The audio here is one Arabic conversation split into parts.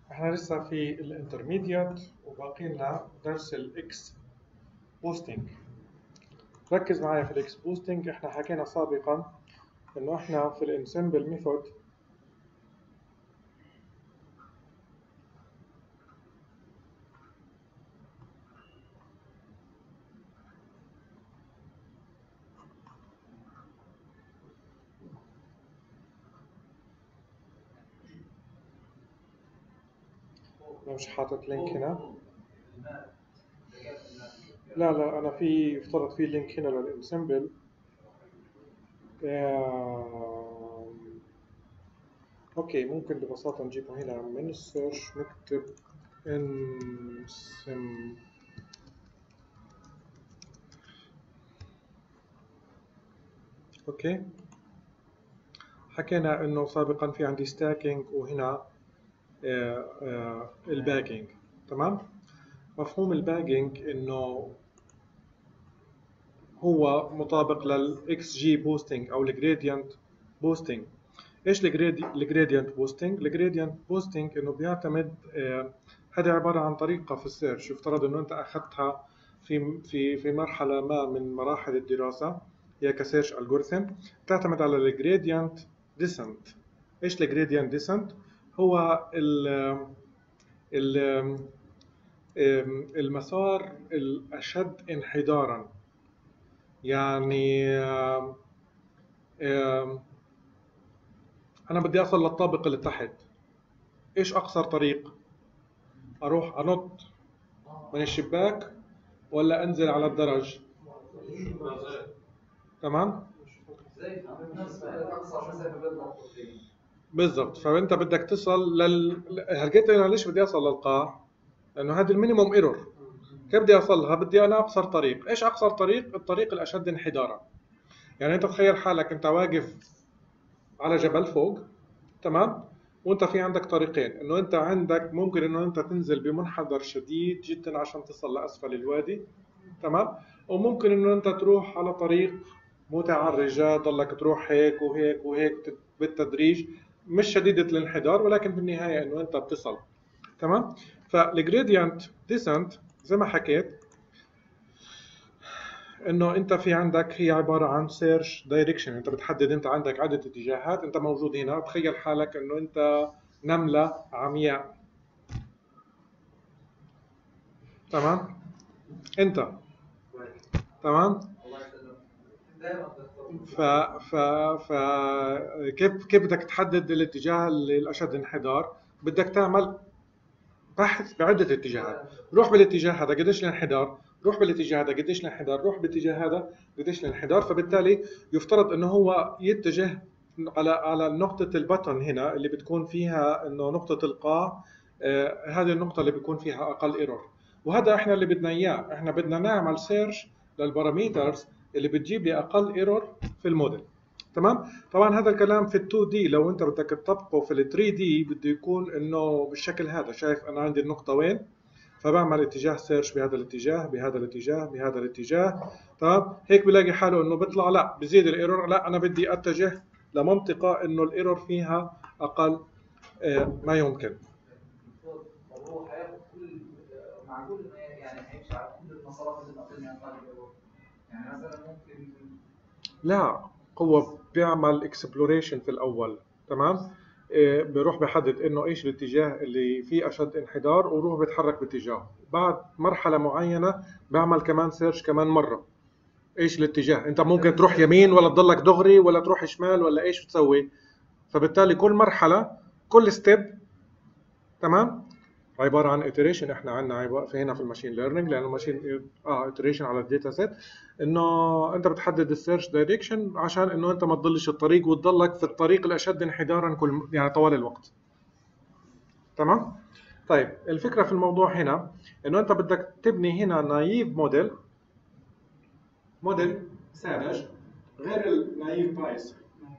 احنا لسه في الانترميديات وباقي لنا درس الاكس بوستنج. ركز معايا في الاكس بوستنج. احنا حكينا سابقا انه احنا في الانسمبل ميثود مش حاطط لينك هنا. لا انا في افترض في لينك هنا للانسمبل. اوكي، ممكن ببساطة نجيبه هنا من السيرش، نكتب انسم. اوكي، حكينا انه سابقا في عندي ستاكينج وهنا الباجينج. تمام. مفهوم الباجينج انه هو مطابق للاكس جي بوستنج او الجريدينت بوستنج. ايش الجريدينت بوستنج؟ الجريدينت بوستنج انه بيعتمد هذا عباره عن طريقه في السيرش. يفترض انه انت اخذتها في مرحله ما من مراحل الدراسه، هي كسيرش الجوريثم تعتمد على الجريدينت ديسنت. ايش الجريدينت ديسنت؟ هو ال المسار الاشد انحدارا. يعني أنا بدي أصل للطابق اللي تحت. إيش أقصر طريق؟ أروح أنط من الشباك ولا أنزل على الدرج؟ تمام؟ بالضبط. فأنت بدك تصل هلقيت أنا ليش بدي أصل للقاع؟ لأنه هذا المينيموم ايرور. كيف بدي أوصلها؟ بدي أنا أقصر طريق. إيش أقصر طريق؟ الطريق الأشد انحدارا. يعني أنت تخيل حالك أنت واقف على جبل فوق، تمام؟ وانت في عندك طريقين، انه انت عندك ممكن انه انت تنزل بمنحدر شديد جدا عشان تصل لاسفل الوادي، تمام؟ وممكن انه انت تروح على طريق متعرجة، ضلك تروح هيك وهيك وهيك بالتدريج، مش شديدة الانحدار، ولكن في النهاية انه انت بتصل. تمام؟ فالجريدينت ديسنت زي ما حكيت انه انت في عندك هي عباره عن سيرش دايركشن. انت بتحدد، انت عندك عده اتجاهات، انت موجود هنا، تخيل حالك انه انت نمله عمياء. تمام. انت تمام. ف ف ف كيف بدك تحدد الاتجاه الاشد انحدار؟ بدك تعمل بحث بعدة اتجاهات. روح بالاتجاه هذا قديش الانحدار، روح بالاتجاه هذا قديش الانحدار، روح بالاتجاه هذا قديش الانحدار. فبالتالي يفترض انه هو يتجه على نقطة البطن هنا اللي بتكون فيها انه نقطة القاع. هذه النقطة اللي بيكون فيها اقل ايرور. وهذا احنا اللي بدنا اياه. احنا بدنا نعمل سيرش للباراميترز اللي بتجيب لي اقل ايرور في الموديل. تمام. طبعا هذا الكلام في ال2 دي، لو انت بدك تطبقه في ال3 دي بده يكون انه بالشكل هذا. شايف انا عندي النقطه وين؟ فبعمل اتجاه سيرش بهذا الاتجاه بهذا الاتجاه بهذا الاتجاه. تمام. هيك بلاقي حاله انه بيطلع لا بزيد الايرور، لا انا بدي اتجه لمنطقه انه الايرور فيها اقل ما يمكن. هو هياخد كل معقول يعني هيمشي على كل المسارات اللي ناقلنا يعني مثلا ممكن. لا، هو بيعمل اكسبلوريشن في الاول. تمام. بيروح بحدد انه ايش الاتجاه اللي فيه اشد انحدار وروح بيتحرك باتجاهه. بعد مرحله معينه بيعمل كمان سيرش كمان مره، ايش الاتجاه. انت ممكن تروح يمين ولا تضلك دغري ولا تروح شمال ولا ايش بتسوي. فبالتالي كل مرحله، كل ستيب، تمام، عباره عن iteration. احنا عندنا في هنا في الماشين ليرنينج، لانه ماشين iteration على الداتا سيت، انه انت بتحدد السيرش دايركشن عشان انه انت ما تضلش الطريق وتضلك في الطريق الاشد انحدارا يعني طوال الوقت. تمام. طيب الفكره في الموضوع هنا انه انت بدك تبني هنا نايف موديل ساذج غير النايف بايس.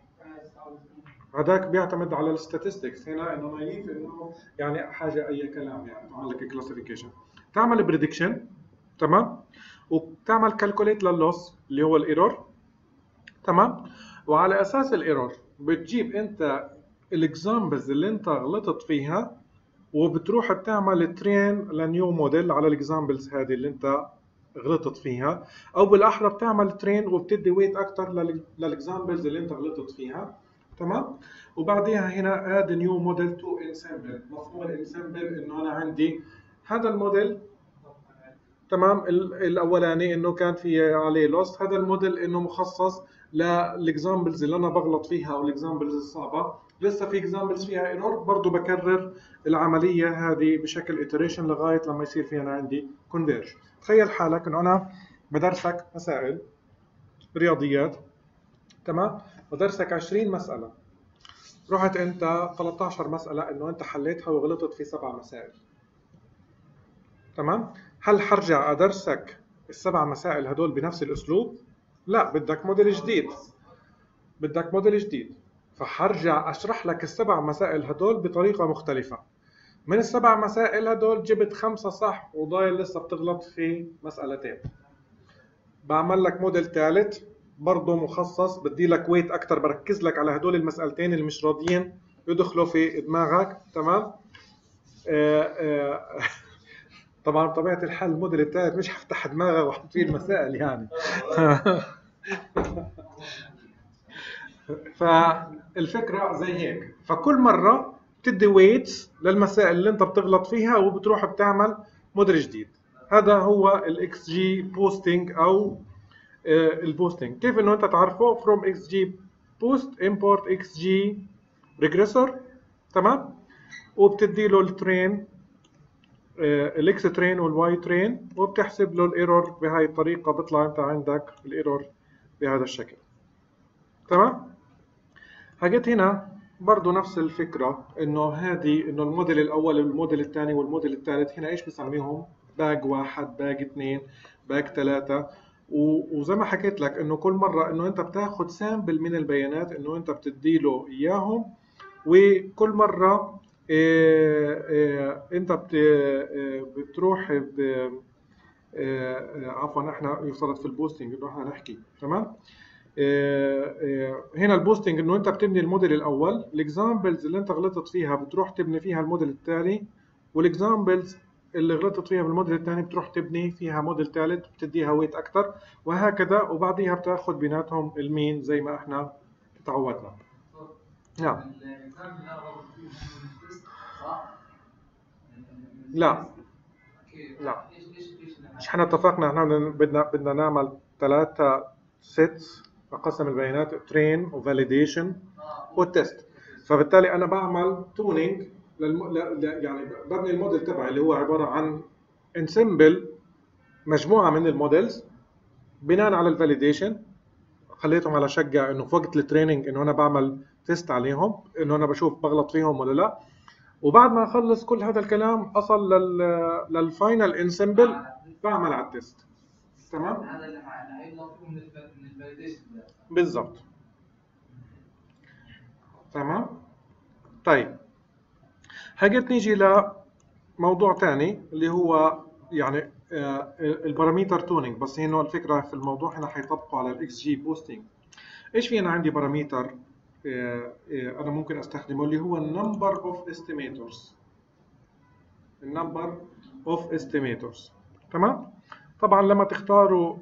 هذاك بيعتمد على الستاتستكس. هنا انه نايف انه يعني حاجه اي كلام، يعني تعمل لك كلاسيفيكيشن، تعمل بريدكشن، تمام، وتعمل كالكوليت لللوس اللي هو الايرور. تمام. وعلى اساس الايرور بتجيب انت الاكزامبلز اللي انت غلطت فيها، وبتروح بتعمل ترين لنيو موديل على الاكزامبلز هذه اللي انت غلطت فيها، او بالاحرى بتعمل ترين وبتدي ويت اكثر للاكزامبلز اللي انت غلطت فيها. تمام. وبعديها هنا اد نيو موديل تو انسامبل. مفهوم الانسامبل انه انا عندي هذا الموديل، تمام، الاولاني انه كان في عليه لوس، هذا الموديل انه مخصص للاكزامبلز اللي انا بغلط فيها او الاكزامبلز الصعبه، لسه في اكزامبلز فيها ايرور برضه بكرر العمليه هذه بشكل ايتريشن لغايه لما يصير في انا عندي كونفيرج. تخيل حالك انه انا بدرسك مسائل رياضيات، تمام، بدرسك 20 مساله، رحت انت 13 مساله انه انت حليتها وغلطت في 7 مسائل، تمام. هل حرجع ادرسك السبع مسائل هدول بنفس الاسلوب؟ لا، بدك موديل جديد، بدك موديل جديد. فحرجع اشرح لك السبع مسائل هدول بطريقه مختلفه. من السبع مسائل هدول جبت 5 صح وضايل لسه بتغلط في مسألتين، بعمل لك موديل ثالث برضه مخصص، بدي لك ويت اكثر، بركز لك على هدول المسألتين اللي مش راضيين يدخلوا في دماغك، تمام. طبعا بطبيعة الحال الموديل الثالث مش هفتح دماغه واحط فيه المسائل يعني. فالفكرة زي هيك، فكل مرة بتدي ويتس للمسائل اللي انت بتغلط فيها وبتروح بتعمل موديل جديد. هذا هو الاكس جي بوستنج او البوستنج. كيف انه انت تعرفه؟ from xg post import xg regressor، تمام، وبتدي له الترين الاكس ترين والواي ترين وبتحسب له الايرور بهاي الطريقه، بيطلع انت عندك الايرور بهذا الشكل، تمام. حاجت هنا برضو نفس الفكره، انه انه الموديل الاول والموديل الثاني والموديل الثالث هنا ايش بسميهم؟ باج 1، باج 2، باج 3. وزي ما حكيت لك انه كل مره انه انت بتاخد سامبل من البيانات انه انت بتدي له اياهم، وكل مره انت بتروح عفوا احنا وصلت في البوستنج انه احنا نحكي، تمام. هنا البوستنج انه انت بتبني الموديل الاول، الاكزامبلز اللي انت غلطت فيها بتروح تبني فيها الموديل الثاني، والاكزامبلز اللي غلطت فيها بالموديل الثاني بتروح تبني فيها موديل ثالث بتديها ويت اكثر، وهكذا، وبعديها بتاخذ بيناتهم المين زي ما احنا تعودنا. نعم. لا لا، مش احنا اتفقنا احنا بدنا نعمل 3 سيتس اقسم البيانات، ترين وفاليديشن والتست. فبالتالي انا بعمل تونينج يعني ببني الموديل تبعي اللي هو عباره عن انسمبل مجموعه من الموديلز بناء على الفاليديشن، خليتهم على شقه انه في وقت التريننج انه انا بعمل تيست عليهم، انه انا بشوف بغلط فيهم ولا لا، وبعد ما اخلص كل هذا الكلام اصل للفاينل انسمبل بعمل على التيست، تمام. هذا اللي هيطلع فيه من الفاليديشن بالضبط، تمام. طيب هجيت نيجي لموضوع ثاني اللي هو يعني الباراميتر تونينج، بس هنا الفكره في الموضوع هنا حيطبقوا على الاكس جي بوستنج. ايش في انا عندي باراميتر انا ممكن استخدمه اللي هو النمبر اوف استيميتورز، النمبر اوف استيميتورز، تمام. طبعا لما تختاروا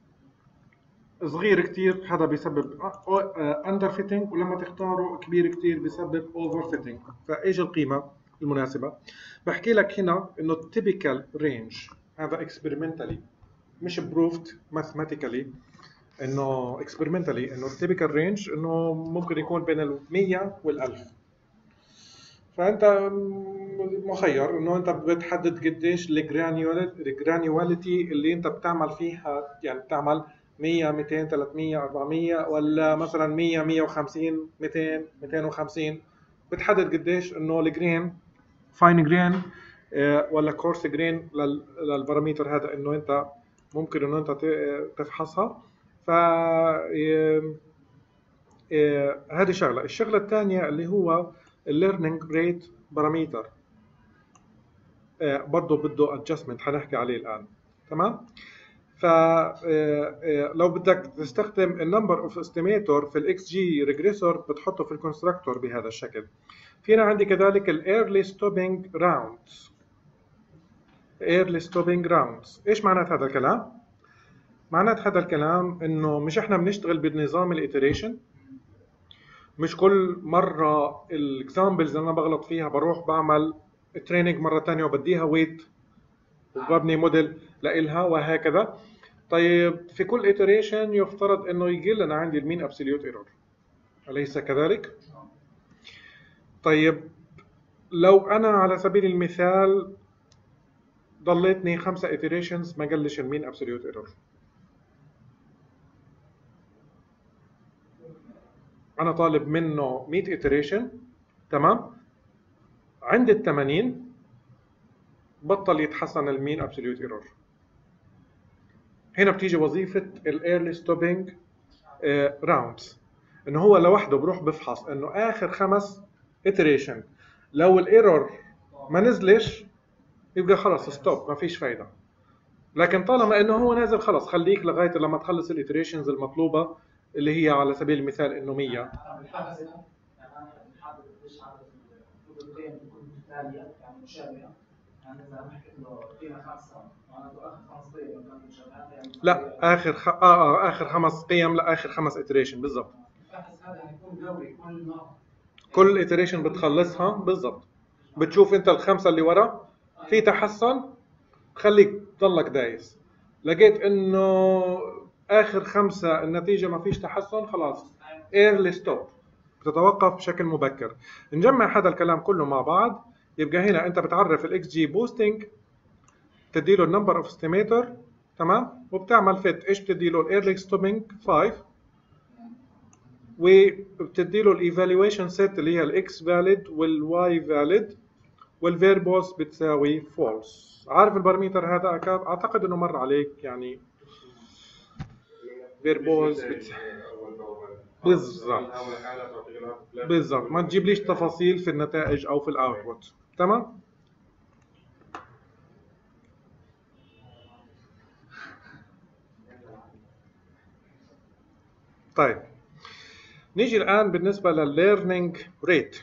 صغير كتير هذا بيسبب اندر فيتنج، ولما تختاروا كبير كتير بيسبب اوفر فيتنج. فايش القيمه المناسبه؟ بحكي لك هنا انه التيبيكال رينج هذا اكسبيرمنتالي مش بروفد ماثيماتيكالي، انه اكسبيرمنتالي انه التيبيكال رينج انه ممكن يكون بين ال 100 وال 1000. فانت مخير انه انت بتحدد قديش الجرانيوليتي اللي انت بتعمل فيها، يعني بتعمل 100 200 300 400 ولا مثلا 100 150 200 250، بتحدد قديش انه الجرين فاين جرين ولا كورس جرين للباراميتر هذا انه انت ممكن انه انت تفحصها. ف هذه شغله. الشغله الثانيه اللي هو الليرنينج ريت باراميتر، برضه بده ادجستمنت حنحكي عليه الان، تمام. لو بدك تستخدم النمبر اوف استيميتور في الاكس جي ريجريسور بتحطه في الكونستراكتور بهذا الشكل. فينا عندي كذلك الايرلي ستوبينج راوندز. ايرلي ستوبينج راوندز، ايش معنات هذا الكلام؟ معنات هذا الكلام انه مش احنا بنشتغل بنظام الايتريشن، مش كل مره الاكزامبلز اللي انا بغلط فيها بروح بعمل تريننج مره ثانيه وبديها ويت وببني موديل لإلها وهكذا. طيب في كل ايتريشن يفترض انه يجي لنا عندي المين ابسوليوت ايرور، اليس كذلك؟ طيب لو انا على سبيل المثال ضليتني 5 ايتريشنز ما قلش المين ابسوليوت ايرور، انا طالب منه 100 ايتريشن، تمام؟ عند ال 80 بطل يتحسن المين ابسوليوت ايرور. هنا بتيجي وظيفه الايرلي ستوبينج راوندز، انه هو لوحده بروح بفحص انه اخر 5 iteration لو الايرور ما نزلش يبقى خلص ستوب، ما فيش فايده. لكن طالما انه هو نازل خلص خليك لغايه لما تخلص الايتريشنز المطلوبه اللي هي على سبيل المثال انه 100. لا اخر اخر 5 قيم، لا اخر 5 iteration بالضبط. هذا هيكون دوري كل مره، كل ايتريشن بتخلصها بالضبط، بتشوف انت الخمسه اللي ورا في تحسن خليك تضلك دايس. لقيت انه اخر 5 النتيجه ما فيش تحسن، خلاص ايرلي ستوب، بتتوقف بشكل مبكر. نجمع هذا الكلام كله مع بعض، يبقى هنا انت بتعرف الاكس جي بوستنج، بتدي له النمبر اوف استيميتور، تمام؟ وبتعمل فيت ايش بتدي له؟ الايرلي ستوبينج 5، وبتدي له الايفالويشن سيت اللي هي الاكس فاليد والواي فاليد، والفيربوس بتساوي فولس. عارف الباراميتر هذا؟ اعتقد انه مر عليك يعني. فيربوس بالضبط بالضبط، ما تجيب ليش تفاصيل في النتائج او في الاوتبوت، تمام؟ طيب نيجي الان بالنسبه للليرنينج ريت.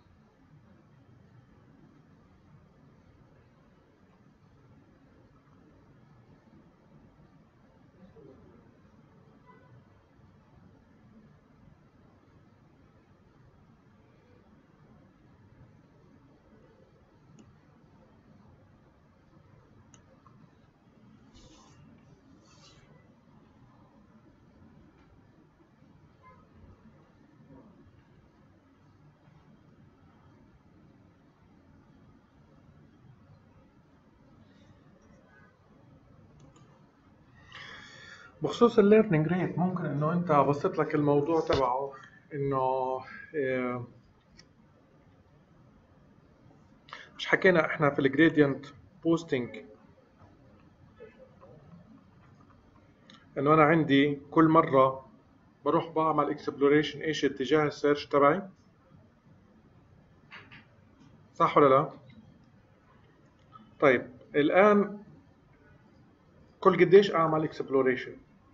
بخصوص الليرنينج ريت، ممكن انه انت بسط لك الموضوع تبعه انه مش حكينا احنا في الجريدينت بوستنج انه انا عندي كل مره بروح بعمل اكسبلوريشن ايش اتجاه السيرش تبعي، صح ولا لا؟ طيب الان كل قديش اعمل اكسبلوريشن؟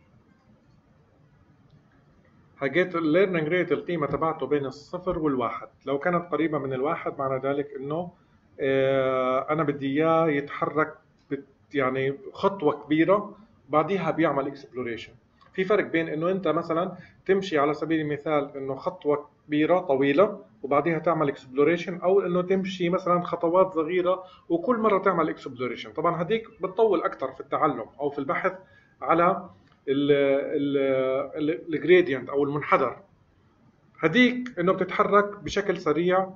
حكيت الليرنينج ريت القيمه تبعته بين الصفر والواحد، لو كانت قريبه من الواحد معنى ذلك انه انا بدي اياه يتحرك يعني خطوه كبيره بعديها بيعمل اكسبلوريشن. في فرق بين انه انت مثلا تمشي على سبيل المثال انه خطوه كبيره طويله وبعديها تعمل اكسبلوريشن، او انه تمشي مثلا خطوات صغيره وكل مره تعمل اكسبلوريشن. طبعا هديك بتطول اكثر في التعلم او في البحث على الجريدينت او المنحدر. هديك انه بتتحرك بشكل سريع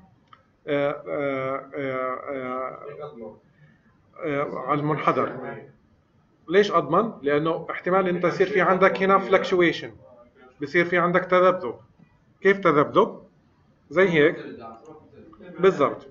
على المنحدر. ليش اضمن؟ لانه احتمال انت يصير في عندك هنا فلكشويشن، بصير في عندك تذبذب. كيف تذبذب؟ زي هيك بالضبط.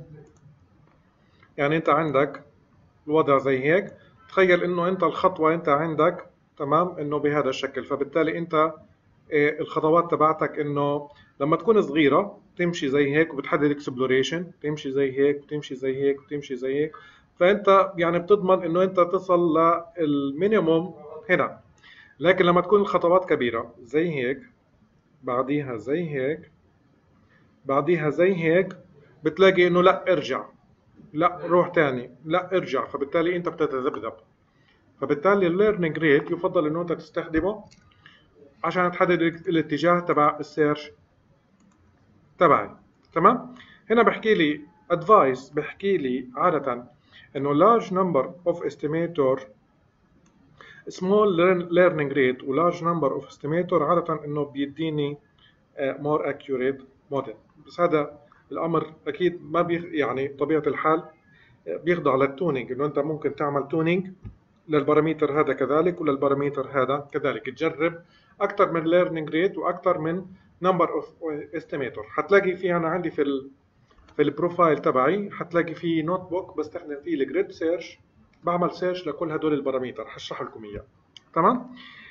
يعني انت عندك الوضع زي هيك، تخيل انه انت الخطوه انت عندك تمام انه بهذا الشكل، فبالتالي انت الخطوات تبعتك انه لما تكون صغيره تمشي زي هيك وبتحدد اكسبلوريشن، تمشي زي هيك وتمشي زي هيك وتمشي زي هيك، فانت يعني بتضمن انه انت تصل للمينيموم هنا. لكن لما تكون الخطوات كبيرة زي هيك، بعديها زي هيك، بعديها زي هيك، بتلاقي انه لا ارجع، لا روح تاني، لا ارجع، فبالتالي انت بتتذبذب. فبالتالي الليرنينج ريت يفضل انه انت تستخدمه عشان تحدد الاتجاه تبع السيرش تبعي. تمام. هنا بحكي لي ادفايس، بحكي لي عادة انه large number of estimator small learning rate و large number of estimator عادة انه بيديني more accurate model. بس هذا الامر اكيد ما يعني طبيعة الحال بيخضع للتونينج، انه انت ممكن تعمل تونينج للباراميتر هذا كذلك وللباراميتر هذا كذلك، تجرب اكثر من learning rate واكثر من number of estimator. حتلاقي في انا عندي في البروفايل تبعي حتلاقي في نوت بوك بستخدم فيه الجريد سيرش، بعمل سيرش لكل هدول الباراميتر، هشرح لكم اياه. تمام.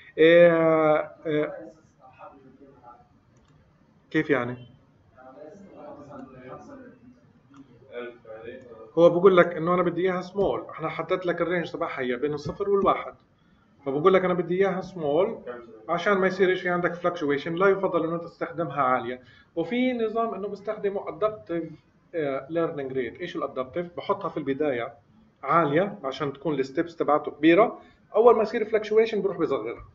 كيف يعني؟ هو بقول لك انه انا بدي اياها سمول، احنا حددت لك الرينج تبعها هي بين الصفر والواحد، فبقول لك انا بدي اياها سمول عشان ما يصيرش في عندك فلكشويشن. لا يفضل انه انت تستخدمها عاليه. وفي نظام انه بستخدمه ادابتيف ليرنينج ريت. ايش الادابتيف؟ بحطها في البدايه عاليه عشان تكون الستبس تبعته كبيره، اول ما يصير فلكشويشن بروح بصغرها.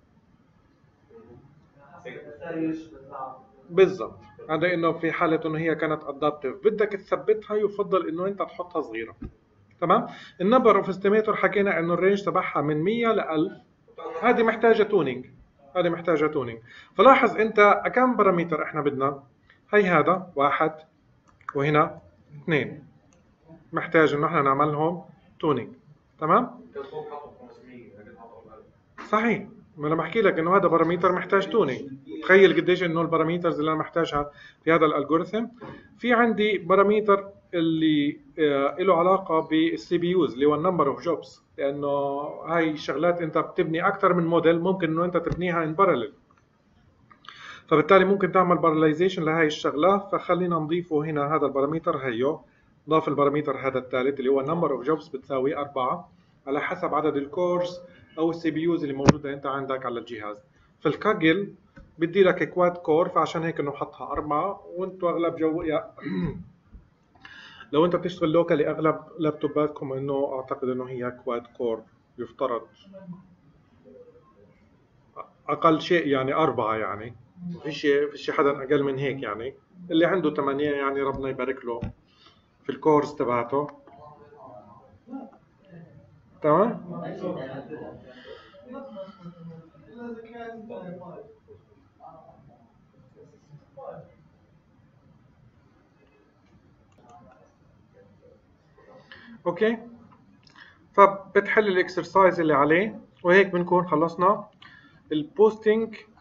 بالضبط. هذا انه في حاله انه هي كانت ادابتيف بدك تثبتها يفضل انه انت تحطها صغيره. تمام. النمبر اوف استيميتور حكينا انه الرينج تبعها من 100 ل 1000. هذه محتاجه تونينج، هذه محتاجه تونينج. فلاحظ انت كم بارامتر احنا بدنا؟ هي هذا واحد وهنا اثنين، محتاج انه احنا نعمل لهم تونينج. تمام. صحيح. ما انا بحكي لك انه هذا بارامتر محتاج تونينج. تخيل قديش انه البارامترز اللي انا محتاجها في هذا الالجوريثم. في عندي بارامتر اللي له علاقه بالسي بي يوز اللي هو النمبر اوف جوبز، لانه هاي الشغلات انت بتبني اكثر من موديل، ممكن انه انت تبنيها ان باراليل، فبالتالي ممكن تعمل باراليزيشن لهي الشغله. فخلينا نضيفه هنا هذا البارامتر هيو. ضاف البارامتر هذا الثالث اللي هو نمبر اوف جوبز بتساوي 4 على حسب عدد الكورس او السي بي يوز اللي موجوده انت عندك على الجهاز. في الكاجل بدي لك كواد كور، فعشان هيك انه حطها 4. وانتم اغلب جو لو انت بتشتغل لوكالي اغلب لابتوباتكم انه اعتقد انه هي كواد كور يفترض، اقل شيء يعني 4، يعني فيش حدا اقل من هيك، يعني اللي عنده 8 يعني ربنا يبارك له في الكورس تبعته. تمام. اوكي. فبتحل الاكسرسايز اللي عليه، وهيك بنكون خلصنا البوستنج